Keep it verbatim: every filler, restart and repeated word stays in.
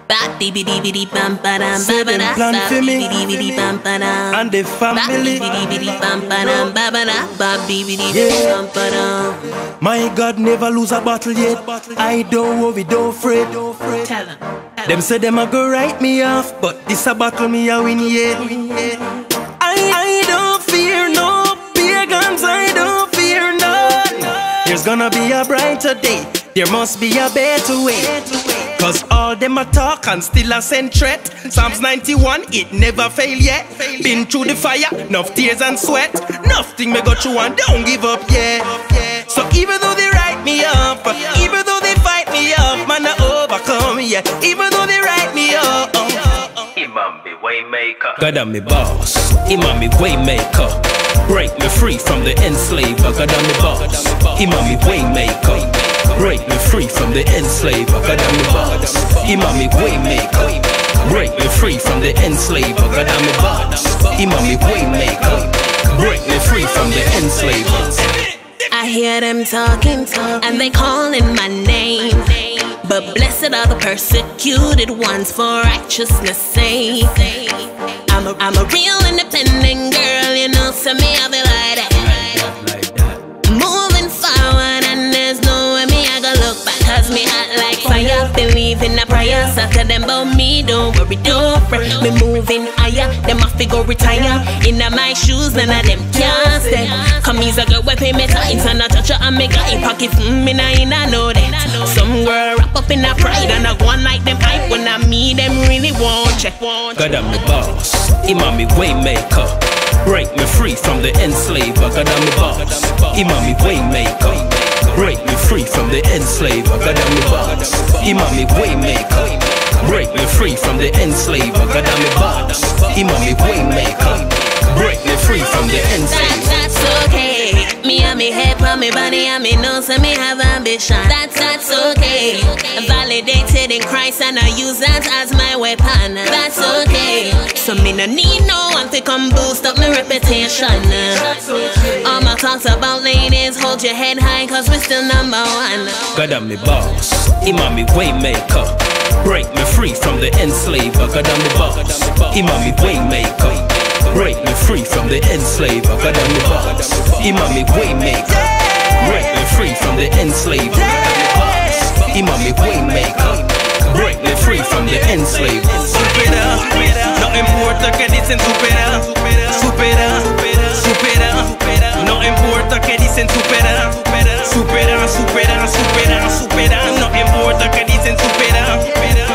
Say them plan for me and the family. Yeah. My God never lose a battle yet. I don't worry, don't fret. Tell them. Them say them a go write me off, but this a battle me a win yet. I, I don't fear no pagans, I don't fear none. There's gonna be a brighter day, there must be a better way. Cause all them a talk and still a send threat. Psalms ninety-one, it never fail yet. Been through the fire, enough tears and sweat. Nothing me go through and don't give up yet. So even though they write me up, even though they fight me up, man I overcome, yeah. Even though they write me up, Imam me waymaker. God I'm me boss, Imam me waymaker. Break me free from the enslaver. God I'm me boss, Imam me waymaker. Break me free from the enslaver. God I'm me boss, Imam me waymaker. Break me free from the enslaver. God I'm me boss, Imam me waymaker. Break me free from the enslaver. I hear them talking, and they calling my name. But blessed are the persecuted ones for righteousness' sake. I'm a, I'm a real independent girl, you know, so me I be like that. Moving forward and there's no way me I go look back. Cause me hot like fire, believe in a prayer. So tell them about me, don't worry, don't fret. Me moving higher, them a figure retire. Inna my shoes, none of them can't stay. Come he's a girl, we pay me times. And I touch her and me got in pocket, mm, me nah in a know that. Some girl wrap up in a pride and I go on like them hype. When I meet them really want check. God I'm the boss, Imam me waymaker. Break me free from the enslaver. God I'm the boss, Imam me waymaker. Break me free from the enslaver. God I'm the boss, Imam me waymaker. Break me free from the enslaver. God I'm the boss, Imam me waymaker. Break me free from the enslaver. That's, that's okay. Me and me head on me body and me know so me have ambition. That's, that's okay. Validated in Christ and I use that as my weapon. That's okay. So me no need no one to come boost up my reputation. All my talks about ladies, hold your head high cause we're still number one. God I'm me boss, Imam me waymaker. Break me free from the enslaver. God I'm the boss, Imam me waymaker. Break me free from the enslaver. God I'm the boss, Imam me waymaker. Break me free from the enslaver. God I'm the boss, Imam me waymaker. Break me free from the enslaver. supera, no importa que dicen supera, supera, supera, no importa que dicen supera, supera, supera, supera, supera, no importa que dicen supera.